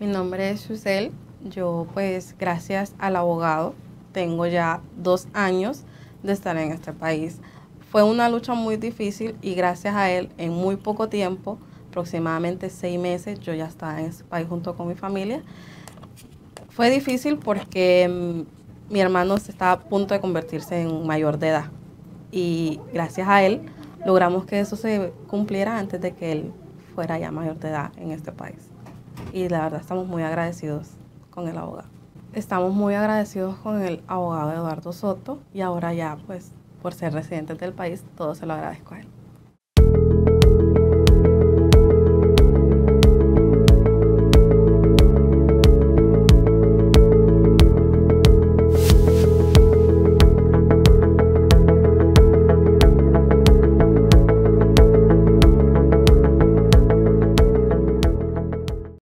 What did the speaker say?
Mi nombre es Susel. Yo pues gracias al abogado tengo ya 2 años de estar en este país. Fue una lucha muy difícil y gracias a él en muy poco tiempo, aproximadamente 6 meses, yo ya estaba en este país junto con mi familia. Fue difícil porque mi hermano estaba a punto de convertirse en mayor de edad y gracias a él logramos que eso se cumpliera antes de que él fuera ya mayor de edad en este país. Y la verdad estamos muy agradecidos con el abogado. Estamos muy agradecidos con el abogado Eduardo Soto y ahora ya pues por ser residentes del país todo se lo agradezco a él.